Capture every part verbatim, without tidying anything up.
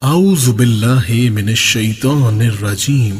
औज़ु बिल्लाहि मिनश शैतानिर रजीम।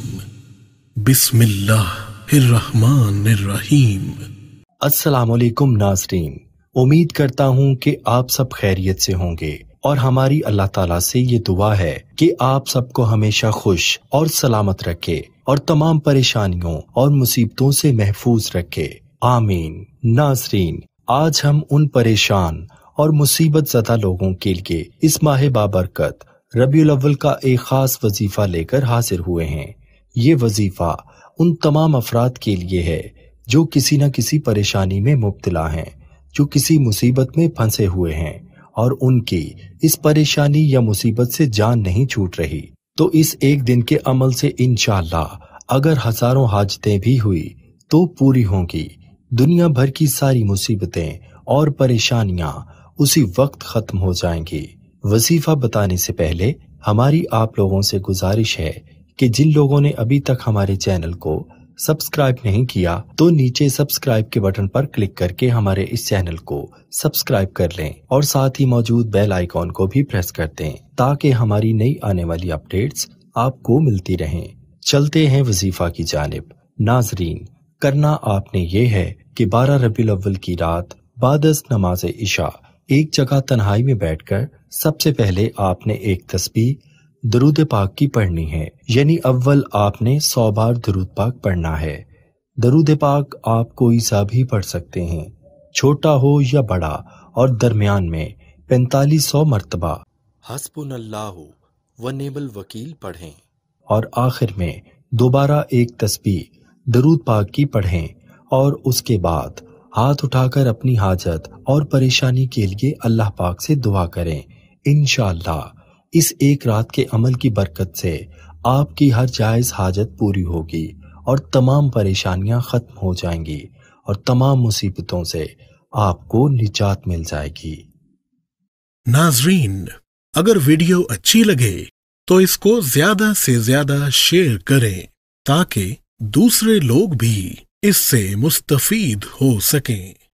बिस्मिल्लाहिर रहमानिर रहीम। अस्सलामुअलैकुम नाज़रीन, उम्मीद करता हूँ कि आप सब खैरियत से होंगे और हमारी अल्लाह ताला से ये दुआ है कि आप सबको हमेशा खुश और सलामत रखे और तमाम परेशानियों और मुसीबतों से महफूज रखे, आमीन। नाज़रीन, आज हम उन परेशान और मुसीबत ज़दा लोगों के लिए इस माह बाबरकत रबीउल अव्वल का एक खास वजीफा लेकर हाजिर हुए हैं। ये वजीफा उन तमाम अफराद के लिए है जो किसी न किसी परेशानी में मुब्तला हैं, जो किसी मुसीबत में फंसे हुए हैं और उनकी इस परेशानी या मुसीबत से जान नहीं छूट रही। तो इस एक दिन के अमल से इंशाअल्लाह अगर हजारों हाजतें भी हुई तो पूरी होंगी। दुनिया भर की सारी मुसीबतें और परेशानियां उसी वक्त खत्म हो जाएंगी। वजीफा बताने से पहले हमारी आप लोगों से गुजारिश है कि जिन लोगों ने अभी तक हमारे चैनल को सब्सक्राइब नहीं किया तो नीचे सब्सक्राइब के बटन पर क्लिक करके हमारे इस चैनल को सब्सक्राइब कर लें और साथ ही मौजूद बेल आइकॉन को भी प्रेस कर दें ताकि हमारी नई आने वाली अपडेट्स आपको मिलती रहें। चलते हैं वजीफा की जानिब। नाजरीन, करना आपने ये है कि बारह रबीउल अव्वल की रात बादस नमाज इशा एक जगह तन्हाई में बैठकर सबसे पहले आपने एक तस्बीह दरूद पाक की पढ़नी है, यानी अव्वल आपने सौ बार दरूद पाक पढ़ना है। दरूद पाक आप कोई सा भी पढ़ सकते हैं, छोटा हो या बड़ा, और दरमियान में पैंतालीस सौ मरतबा हस्बुनल्लाहु व निअमल वकील पढ़ें और आखिर में दोबारा एक तस्बीह दरूद पाक की पढ़ें और उसके बाद हाथ उठाकर अपनी हाजत और परेशानी के लिए अल्लाह पाक से दुआ करें। इंशाअल्लाह इस एक रात के अमल की बरकत से आपकी हर जायज हाजत पूरी होगी और तमाम परेशानियां खत्म हो जाएंगी और तमाम मुसीबतों से आपको निजात मिल जाएगी। नाजरीन, अगर वीडियो अच्छी लगे तो इसको ज्यादा से ज्यादा शेयर करें ताकि दूसरे लोग भी इससे मुस्तफीद हो सकें।